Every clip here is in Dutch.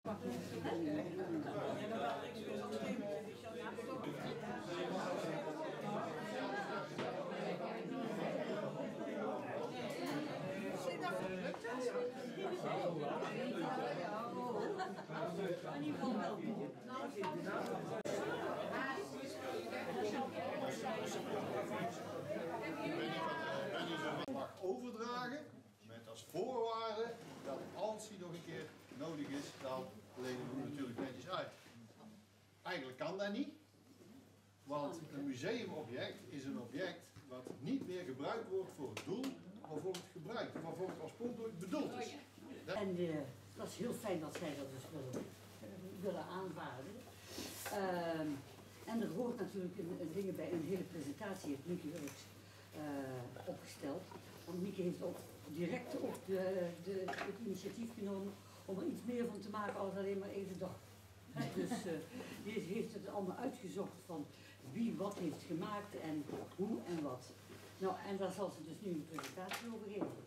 Mag overdragen met als voorwaarde dat als hij nog een keer nodig is, dan lenen we hem natuurlijk netjes uit. Eigenlijk kan dat niet, want een museumobject is een object wat niet meer gebruikt wordt voor het doel waarvoor het gebruikt, waarvoor het oorspronkelijk bedoeld is. En dat is heel fijn dat zij dat dus willen aanvaarden. En er hoort natuurlijk dingen bij, een hele presentatie heeft Mieke Hurks opgesteld. Want Mieke heeft ook direct het initiatief genomen om er iets meer van te maken als alleen maar even dag. Dus die heeft het allemaal uitgezocht van wie wat heeft gemaakt en hoe en wat. Nou, en daar zal ze dus nu een presentatie over geven.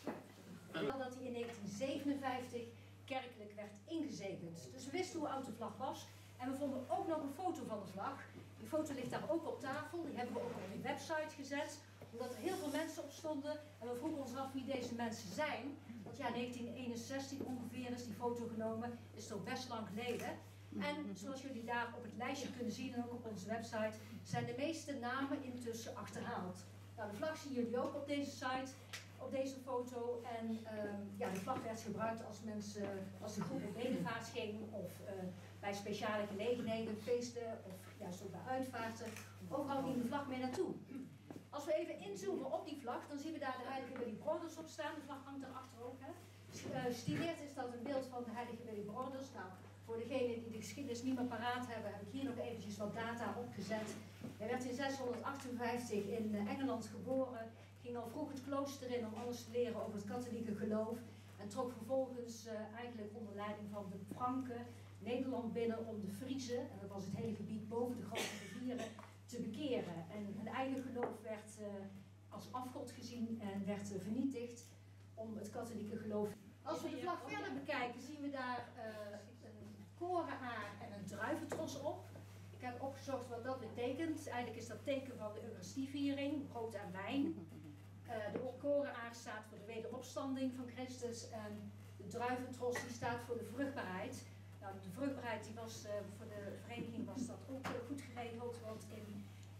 Dat hij in 1957 kerkelijk werd ingezegend. Dus we wisten hoe oud de vlag was. En we vonden ook nog een foto van de vlag. Die foto ligt daar ook op tafel. Die hebben we ook op die website gezet. Omdat er heel veel mensen op stonden. En we vroegen ons af wie deze mensen zijn. Want ja, 1961 ongeveer is die foto genomen. Is toch best lang geleden. En zoals jullie daar op het lijstje kunnen zien en ook op onze website, zijn de meeste namen intussen achterhaald. Nou, de vlag zien jullie ook op deze site, op deze foto. En ja, de vlag werd gebruikt als mensen, als de groep op bedevaart ging of bij speciale gelegenheden, feesten of juist ook bij uitvaarten. Overal ging de vlag mee naartoe. Als we even inzoomen op die vlag, dan zien we daar de heilige Willy Broders op staan. De vlag hangt daarachter ook. Gestileerd is dat een beeld van de heilige Willy Broders. Nou, voor degenen die de geschiedenis niet meer paraat hebben, heb ik hier nog eventjes wat data opgezet. Hij werd in 658 in Engeland geboren, ging al vroeg het klooster in om alles te leren over het katholieke geloof. En trok vervolgens eigenlijk onder leiding van de Franken Nederland binnen om de Friezen, en dat was het hele gebied boven de grote rivieren, te bekeren. En hun eigen geloof werd als afgod gezien en werd vernietigd om het katholieke geloof. Als we de vlag verder bekijken, zien we daar een korenaar en een druiventros op. Ik heb opgezocht wat dat betekent. Eigenlijk is dat teken van de Eucharistieviering, brood en wijn. De korenaar staat voor de wederopstanding van Christus en de druiventros die staat voor de vruchtbaarheid. Nou, de vruchtbaarheid die was, voor de vereniging was dat ook goed geregeld, want in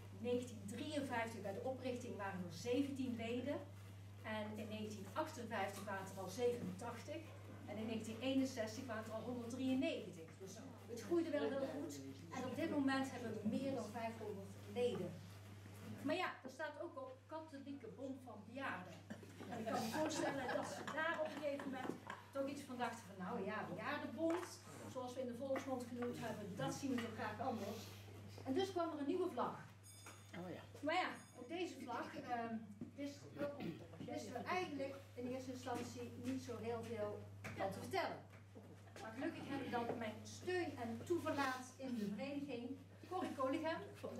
1953 bij de oprichting waren er 17 leden. En in 1958 waren het er al 87 en in 1961 waren het er al 193. Dus het groeide wel heel goed. En op dit moment hebben we meer dan 500 leden. Maar ja, er staat ook op Katholieke Bond van Bejaarden. En ik kan me voorstellen dat ze daar op een gegeven moment toch iets van dachten van nou ja, Bejaardenbond, zoals we in de volksmond genoemd hebben, dat zien we toch graag anders. En dus kwam er een nieuwe vlag. Oh ja. Maar ja, op deze vlag wisten we eigenlijk in eerste instantie niet zo heel veel van te vertellen. Maar gelukkig heb ik dan mijn steun en toeverlaat in de vereniging Corrie Koligem.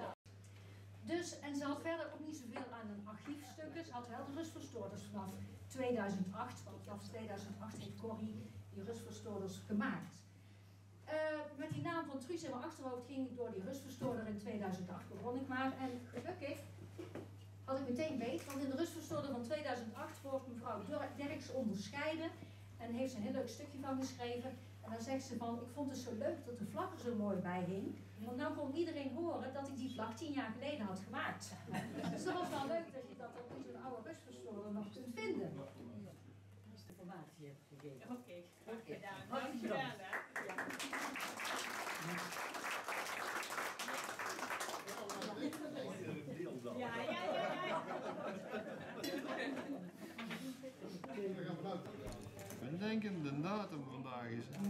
Dus, en ze had verder ook niet zoveel aan een archiefstukken. Ze had wel de rustverstoorders vanaf 2008, want vanaf 2008 heeft Corrie die rustverstoorders gemaakt. Met die naam van Truus in mijn achterhoofd ging ik door die rustverstoorder in 2008, begon ik maar. En gelukkig had ik meteen beet, want in de rustverstoorder van 2008 wordt mevrouw Derks onderscheiden. En heeft ze een heel leuk stukje van geschreven. En dan zegt ze van, ik vond het zo leuk dat de vlag er zo mooi bij hing. Want nou kon iedereen horen dat ik die vlag 10 jaar geleden had gemaakt. Dus dat was wel leuk dat je dat op zo'n oude rustverstoorder nog kunt vinden. Informatie hebt gegeven. Oké, graag gedaan. Dankjewel. Ja. We denken de datum vandaag is 9/2/2023.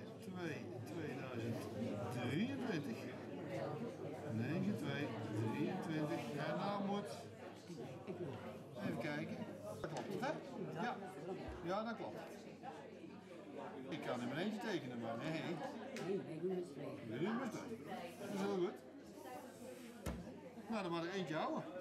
9/2/23 en nou moet... Even kijken. Dat klopt, hè? Ja. Ja, dat klopt. Ik kan in mijn eentje tekenen, maar nee. Nee, wij doen het twee. Jullie doen het twee. Dat is heel goed. Nou, dan maar er eentje houden.